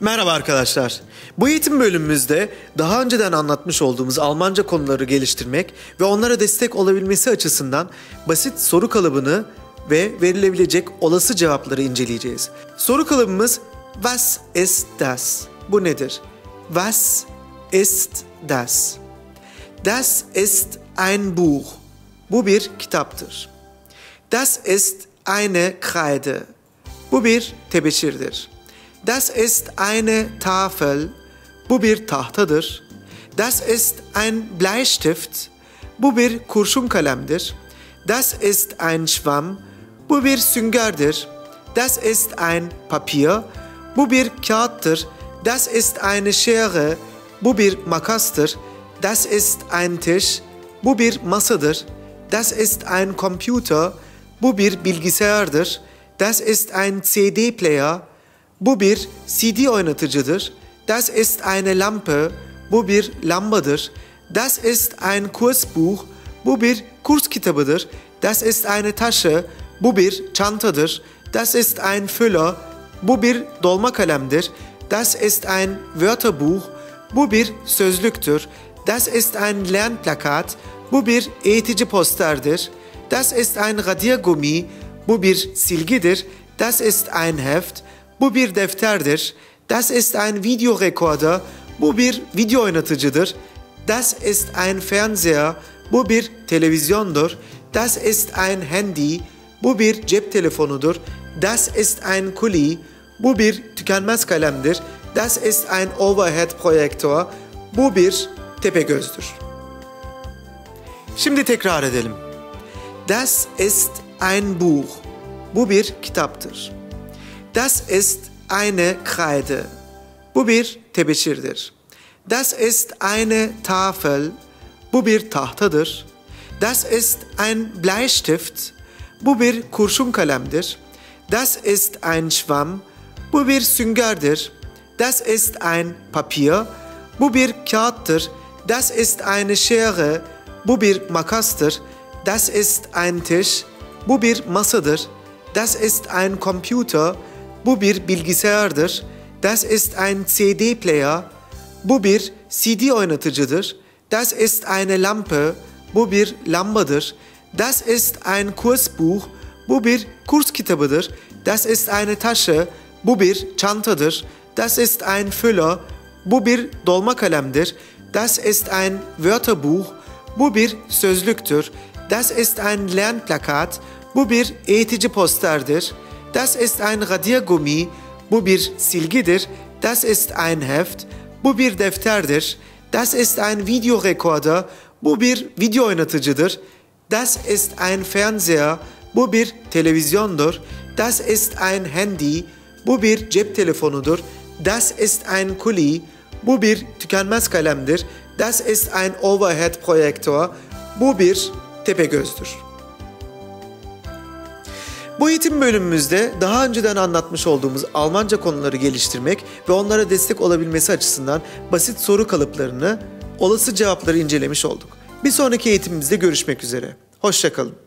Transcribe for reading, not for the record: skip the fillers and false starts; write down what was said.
Merhaba arkadaşlar. Bu eğitim bölümümüzde daha önceden anlatmış olduğumuz Almanca konuları geliştirmek ve onlara destek olabilmesi açısından basit soru kalıbını ve verilebilecek olası cevapları inceleyeceğiz. Soru kalıbımız Was ist das? Bu nedir? Was ist das? Das ist ein Buch. Bu bir kitaptır. Das ist eine Kreide. Bu bir tebeşirdir. Das ist eine Tafel. Bu bir tahtadır. Das ist ein Bleistift. Bu bir kurşun kalemdir. Das ist ein Schwamm. Bu bir süngerdir. Das ist ein Papier. Bu bir kağıttır. Das ist eine Schere. Bu bir makastır. Das ist ein Tisch. Bu bir masadır. Das ist ein Computer. Bu bir bilgisayardır. Das ist ein CD-Player. Bu bir CD oynatıcıdır. Das ist eine Lampe. Bu bir lambadır. Das ist ein Kursbuch. Bu bir kurs kitabıdır. Das ist eine Tasche. Bu bir çantadır. Das ist ein Füller. Bu bir dolma kalemdir. Das ist ein Wörterbuch. Bu bir sözlüktür. Das ist ein Lernplakat. Bu bir eğitici posterdir. Das ist ein Radiergummi. Bu bir silgidir. Das ist ein Heft. Bu bir defterdir. Das ist ein Videorekorder. Bu bir video oynatıcıdır. Das ist ein Fernseher. Bu bir televizyondur. Das ist ein Handy. Bu bir cep telefonudur. Das ist ein Kuli. Bu bir tükenmez kalemdir. Das ist ein Overhead-Projektor. Bu bir tepegözdür. Şimdi tekrar edelim. Das ist ein Buch. Bu bir kitaptır. Das ist eine Kreide. Bu bir tebeşirdir. Das ist eine Tafel. Bu bir tahtadır. Das ist ein Bleistift. Bu bir kurşun kalemdir. Das ist ein Schwamm. Bu bir süngerdir. Das ist ein Papier. Bu bir kağıttır. Das ist eine Schere. Bu bir makastır. Das ist ein Tisch. Bu bir masadır. Das ist ein Computer. Bu bir bilgisayardır. Das ist ein CD-Player. Bu bir CD oynatıcıdır. Das ist eine Lampe. Bu bir lambadır. Das ist ein Kursbuch. Bu bir kurs kitabıdır. Das ist eine Tasche. Bu bir çantadır. Das ist ein Füller. Bu bir dolma kalemdir. Das ist ein Wörterbuch. Bu bir sözlüktür. Das ist ein Lernplakat. Bu bir eğitici posterdir. Das ist ein Radiergummi. Bu bir silgidir. Das ist ein Heft. Bu bir defterdir. Das ist ein Videorekorder. Bu bir video oynatıcıdır. Das ist ein Fernseher. Bu bir televizyondur. Das ist ein Handy. Bu bir cep telefonudur. Das ist ein Kuli. Bu bir tükenmez kalemdir. Das ist ein Overhead-Projektor. Bu bir tepegözdür. Bu eğitim bölümümüzde daha önceden anlatmış olduğumuz Almanca konuları geliştirmek ve onlara destek olabilmesi açısından basit soru kalıplarını, olası cevapları incelemiş olduk. Bir sonraki eğitimimizde görüşmek üzere. Hoşça kalın.